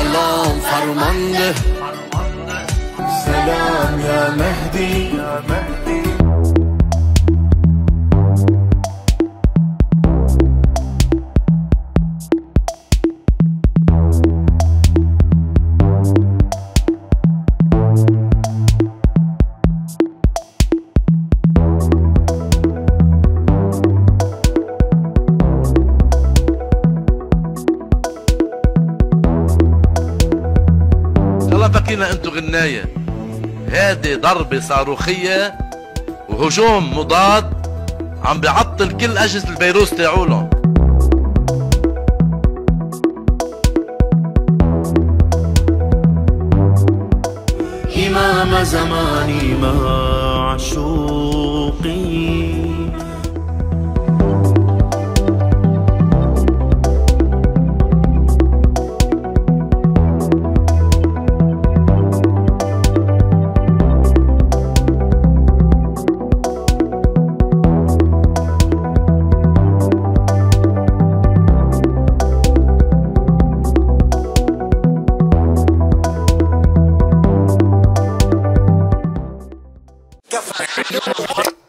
سلام فرمانده، سلام يا مهدي. يلا فكينا انتو غناية، هادي ضربة صاروخية وهجوم مضاد عم بيعطل كل اجهزة الفيروس تاعولن. إمام زماني معشوقي، Get